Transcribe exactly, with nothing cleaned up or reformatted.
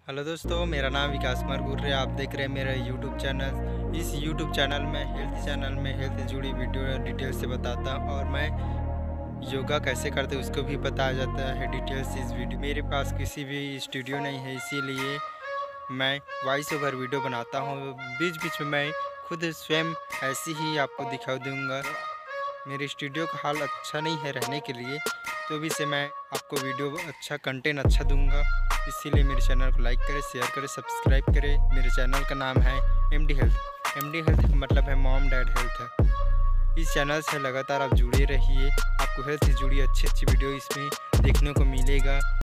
Hello दोस्तों, मेरा नाम विकास कुमार गुर्रे। आप देख रहे हैं मेरा यूट्यूब चैनल। इस यूट्यूब चैनल में हेल्थ चैनल में हेल्थ से जुड़ी वीडियो डिटेल से बताता हूँ और मैं योगा कैसे करते उसको भी बताया जाता है डिटेल्स इस वीडियो। मेरे पास किसी भी स्टूडियो नहीं है, इसीलिए मैं वॉइस ओवर वीडियो बनाता हूँ। बीच बीच में मैं खुद स्वयं ऐसी ही आपको दिखा दूँगा। मेरे स्टूडियो का हाल अच्छा नहीं है रहने के लिए, तो भी से मैं आपको वीडियो अच्छा कंटेंट अच्छा दूंगा। इसीलिए मेरे चैनल को लाइक करें, शेयर करें, सब्सक्राइब करें। मेरे चैनल का नाम है M D health. M D health का मतलब है मॉम डैड हेल्थ है। इस चैनल से लगातार आप जुड़े रहिए, आपको हेल्थ से जुड़ी अच्छी अच्छी वीडियो इसमें देखने को मिलेगा।